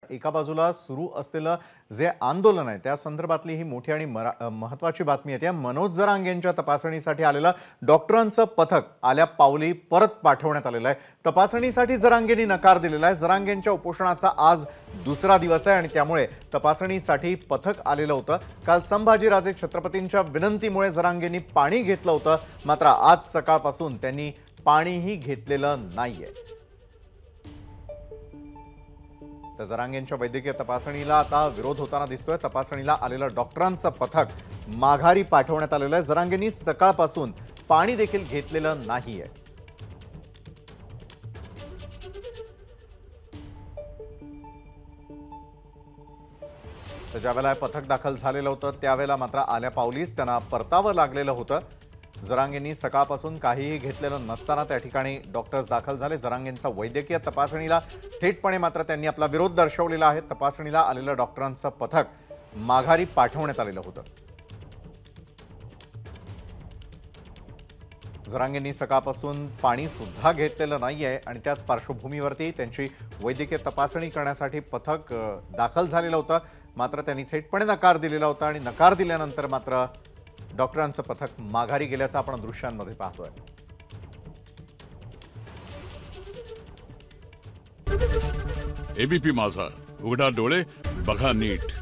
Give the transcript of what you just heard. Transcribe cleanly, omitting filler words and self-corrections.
एका बाजूला सुरू असलेलं जे आंदोलन आहे त्या संदर्भातली ही मोठी आणि महत्त्वाची बातमी आहे। मनोज जरांगे यांच्या तपासणीसाठी आलेलं डॉक्टरांचं पथक आल्या पावली परत पाठवण्यात आलेलं आहे। तपासणीसाठी जरांगेंनी नकार दिलेला आहे। जरांगेंच्या उपोषणाचा आज दुसरा दिवस आहे आणि त्यामुळे तपासणीसाठी पथक आलेलं होतं। काल संभाजीराजे छत्रपतींच्या विनंतीमुळे जरांगेंनी पाणी घेतलं होतं, मात्र आज सकाळपासून त्यांनी पाणीही घेतलेलं नाहीये। तर जरांगेंच्या वैद्यकीय तपासणीला आता विरोध होताना दिसतोय। तपासणीला आलेलं डॉक्टरांचं पथक माघारी पाठवण्यात आलेलं आहे। जरांगेंनी सकाळपासून पाणी देखील घेतलेलं नाहीये। तर ज्यावेळेला पथक दाखल झालेलं होतं त्यावेळेला मात्र आल्या पावलीच त्यांना परतावं लागलेलं होतं। जरांगेंनी सकाळपासून काहीही घेतलेलं नसताना त्या ठिकाणी डॉक्टर्स दाखल झाले। जरांगेंचा वैद्यकीय तपासणीला थेटपणे मात्र त्यांनी आपला विरोध दर्शवलेला आहे। तपासणीला आलेलं डॉक्टरांचं पथक माघारी पाठवण्यात आलेलं होतं। जरांगेंनी सकाळपासून पाणी सुद्धा घेतलेलं नाहीये आणि त्याच पार्श्वभूमीवरती त्यांची वैद्यकीय तपासणी करण्यासाठी पथक दाखल झालेलं होतं, मात्र त्यांनी थेटपणे नकार दिलेला होता आणि नकार दिल्यानंतर मात्र डॉक्टरांचं पथक माघारी गेल्याचं आपण दृश्यांमध्ये पाहतोय। एबीपी माझा, उघडा डोळे बघा नीट।